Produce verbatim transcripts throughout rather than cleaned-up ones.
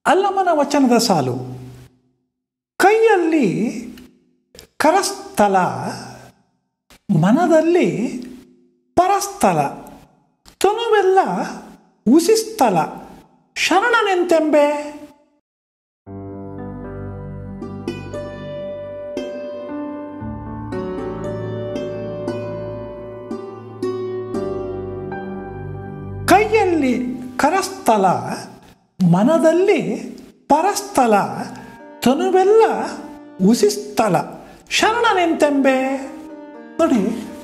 ಅಲ್ಲಮನ ವಚನದ ಸಾಲು. ಕೈಯಲ್ಲಿ ಕರಸ್ಥಲ, ಮನದಲ್ಲಿ ಪರಸ್ಥಲ, ತನುವೆಲ್ಲ ಉಸಿಸ್ಥಲ, ಶರಣನೆಂತೆಂಬೆ. ಕೈಯಲ್ಲಿ ಕರಸ್ಥಲ, ಮನದಲ್ಲಿ ಪರಸ್ಥಲ, ತನುವೆಲ್ಲ ಉಸಿಸ್ಥಲ, ಶರಣನೆಂತೆಂಬೆ. ನೋಡಿ,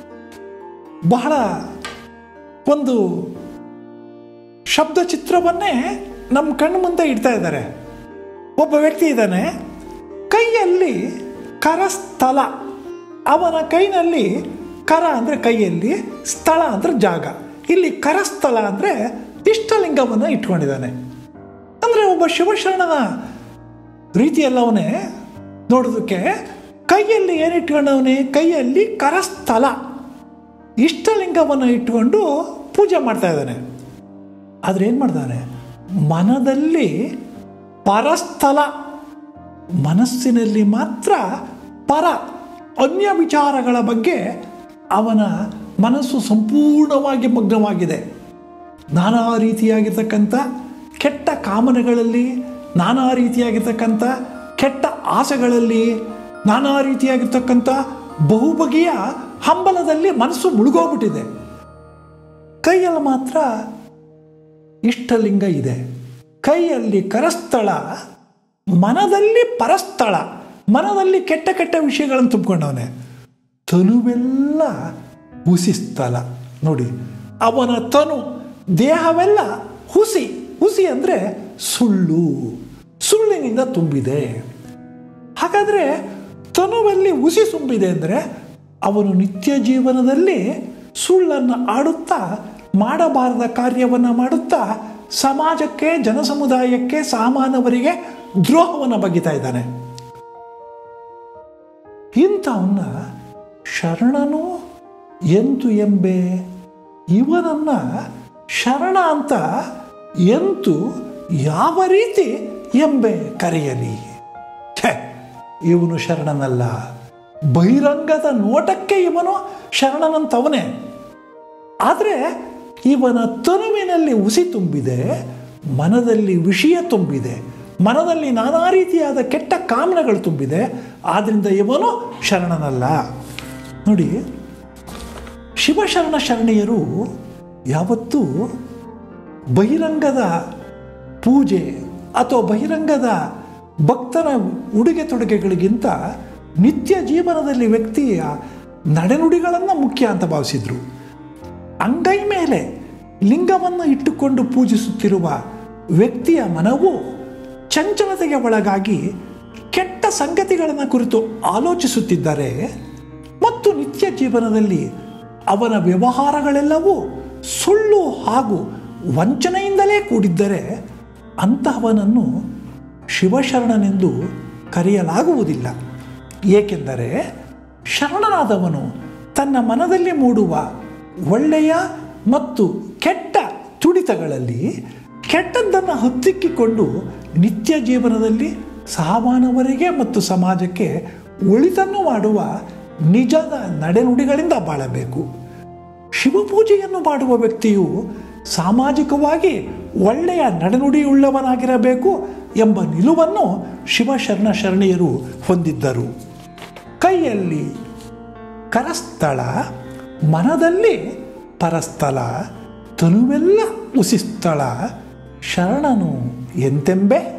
ಬಹಳ ಒಂದು ಶಬ್ದ ಚಿತ್ರವನ್ನೇ ನಮ್ಮ ಕಣ್ಣು ಮುಂದೆ ಇಡ್ತಾ ಇದ್ದಾರೆ. ಒಬ್ಬ ವ್ಯಕ್ತಿ ಇದ್ದಾನೆ, ಕೈಯಲ್ಲಿ ಕರಸ್ಥಲ, ಅವನ ಕೈನಲ್ಲಿ ಕರ ಅಂದರೆ ಕೈಯಲ್ಲಿ, ಸ್ಥಳ ಅಂದರೆ ಜಾಗ. ಇಲ್ಲಿ ಕರಸ್ಥಲ ಅಂದರೆ ಇಷ್ಟಲಿಂಗವನ್ನು ಇಟ್ಕೊಂಡಿದ್ದಾನೆ. ಅಂದರೆ ಒಬ್ಬ ಶಿವಶರಣನ ರೀತಿಯಲ್ಲವನೇ ನೋಡೋದಕ್ಕೆ ಕೈಯಲ್ಲಿ ಏನಿಟ್ಕೊಂಡವನೇ, ಕೈಯಲ್ಲಿ ಕರಸ್ಥಲ ಇಷ್ಟಲಿಂಗವನ್ನು ಇಟ್ಕೊಂಡು ಪೂಜೆ ಮಾಡ್ತಾ ಇದ್ದಾನೆ. ಆದರೆ ಏನು ಮಾಡ್ತಾನೆ, ಮನದಲ್ಲಿ ಪರಸ್ಥಲ, ಮನಸ್ಸಿನಲ್ಲಿ ಮಾತ್ರ ಪರ ಅನ್ಯ ವಿಚಾರಗಳ ಬಗ್ಗೆ ಅವನ ಮನಸ್ಸು ಸಂಪೂರ್ಣವಾಗಿ ಮಗ್ನವಾಗಿದೆ. ನಾನಾ ರೀತಿಯಾಗಿರ್ತಕ್ಕಂಥ ಕೆಟ್ಟ ಕಾಮನೆಗಳಲ್ಲಿ, ನಾನಾ ರೀತಿಯಾಗಿರ್ತಕ್ಕಂಥ ಕೆಟ್ಟ ಆಸೆಗಳಲ್ಲಿ, ನಾನಾ ರೀತಿಯಾಗಿರ್ತಕ್ಕಂಥ ಬಹುಬಗೆಯ ಹಂಬಲದಲ್ಲಿ ಮನಸ್ಸು ಮುಳುಗೋಗ್ಬಿಟ್ಟಿದೆ. ಕೈಯಲ್ಲಿ ಮಾತ್ರ ಇಷ್ಟಲಿಂಗ ಇದೆ. ಕೈಯಲ್ಲಿ ಕರಸ್ಥಳ, ಮನದಲ್ಲಿ ಪರಸ್ಥಳ, ಮನದಲ್ಲಿ ಕೆಟ್ಟ ಕೆಟ್ಟ ವಿಷಯಗಳನ್ನು ತುಂಬಿಕೊಂಡವನೆ. ತನುವೆಲ್ಲ ಹುಸಿಸ್ಥಲ. ನೋಡಿ, ಅವನ ತನು ದೇಹವೆಲ್ಲ ಹುಸಿ. ಹುಸಿ ಅಂದರೆ ಸುಳ್ಳು, ಸುಳ್ಳಿನಿಂದ ತುಂಬಿದೆ. ಹಾಗಾದರೆ ತನುವಲ್ಲಿ ಹುಸಿ ತುಂಬಿದೆ ಅಂದರೆ ಅವನು ನಿತ್ಯ ಜೀವನದಲ್ಲಿ ಸುಳ್ಳನ್ನು ಆಡುತ್ತಾ, ಮಾಡಬಾರದ ಕಾರ್ಯವನ್ನು ಮಾಡುತ್ತಾ ಸಮಾಜಕ್ಕೆ, ಜನಸಮುದಾಯಕ್ಕೆ, ಸಾಮಾನ್ಯವರಿಗೆ ದ್ರೋಹವನ್ನು ಬಗೆತಾ ಇದ್ದಾನೆ. ಇಂಥವನ್ನ ಶರಣನು ಎಂತು ಎಂಬೆ. ಇವನನ್ನು ಶರಣ ಅಂತ ಎಂತು ಯಾವ ರೀತಿ ಎಂಬೆ ಕರೆಯಲಿ. ಛೆ, ಇವನು ಶರಣನಲ್ಲ. ಬಹಿರಂಗದ ನೋಟಕ್ಕೆ ಇವನು ಶರಣನಂತವನೇ. ಆದರೆ ಇವನ ತನುವಿನಲ್ಲಿ ಹುಸಿ ತುಂಬಿದೆ, ಮನದಲ್ಲಿ ವಿಷಯ ತುಂಬಿದೆ, ಮನದಲ್ಲಿ ನಾನಾ ರೀತಿಯಾದ ಕೆಟ್ಟ ಕಾಮನೆಗಳು ತುಂಬಿದೆ. ಆದ್ದರಿಂದ ಇವನು ಶರಣನಲ್ಲ. ನೋಡಿ, ಶಿವಶರಣ ಶರಣೆಯರು ಯಾವತ್ತೂ ಬಹಿರಂಗದ ಪೂಜೆ ಅಥವಾ ಬಹಿರಂಗದ ಭಕ್ತನ ಉಡುಗೆ ತೊಡುಗೆಗಳಿಗಿಂತ ನಿತ್ಯ ಜೀವನದಲ್ಲಿ ವ್ಯಕ್ತಿಯ ನಡೆನುಡಿಗಳನ್ನು ಮುಖ್ಯ ಅಂತ ಭಾವಿಸಿದರು. ಅಂಗೈ ಮೇಲೆ ಲಿಂಗವನ್ನು ಇಟ್ಟುಕೊಂಡು ಪೂಜಿಸುತ್ತಿರುವ ವ್ಯಕ್ತಿಯ ಮನವು ಚಂಚಲತೆಗೆ ಒಳಗಾಗಿ ಕೆಟ್ಟ ಸಂಗತಿಗಳನ್ನು ಕುರಿತು ಆಲೋಚಿಸುತ್ತಿದ್ದಾರೆ ಮತ್ತು ನಿತ್ಯ ಜೀವನದಲ್ಲಿ ಅವನ ವ್ಯವಹಾರಗಳೆಲ್ಲವೂ ಸುಳ್ಳು ಹಾಗೂ ವಂಚನೆಯಿಂದಲೇ ಕೂಡಿದ್ದರೆ ಅಂತಹವನನ್ನು ಶಿವಶರಣನೆಂದು ಕರೆಯಲಾಗುವುದಿಲ್ಲ. ಏಕೆಂದರೆ ಶರಣನಾದವನು ತನ್ನ ಮನದಲ್ಲಿ ಮೂಡುವ ಒಳ್ಳೆಯ ಮತ್ತು ಕೆಟ್ಟ ತುಡಿತಗಳಲ್ಲಿ ಕೆಟ್ಟದ್ದನ್ನು ಹತ್ತಿಕ್ಕಿಕೊಂಡು ನಿತ್ಯ ಜೀವನದಲ್ಲಿ ಸಾಮಾನ್ಯವರಿಗೆ ಮತ್ತು ಸಮಾಜಕ್ಕೆ ಒಳಿತನ್ನು ಮಾಡುವ ನಿಜದ ನಡೆನುಡಿಗಳಿಂದ ಬಾಳಬೇಕು. ಶಿವಪೂಜೆಯನ್ನು ಮಾಡುವ ವ್ಯಕ್ತಿಯು ಸಾಮಾಜಿಕವಾಗಿ ಒಳ್ಳೆಯ ನಡೆನುಡಿಯುಳ್ಳವನಾಗಿರಬೇಕು ಎಂಬ ನಿಲುವನ್ನು ಶಿವಶರಣ ಶರಣೆಯರು ಹೊಂದಿದ್ದರು. ಕೈಯಲ್ಲಿ ಕರಸ್ಥಳ, ಮನದಲ್ಲಿ ಪರಸ್ಥಳ, ತನುವೆಲ್ಲ ಉಸಿಸ್ಥಳ, ಶರಣನು ಎಂತೆಂಬೆ.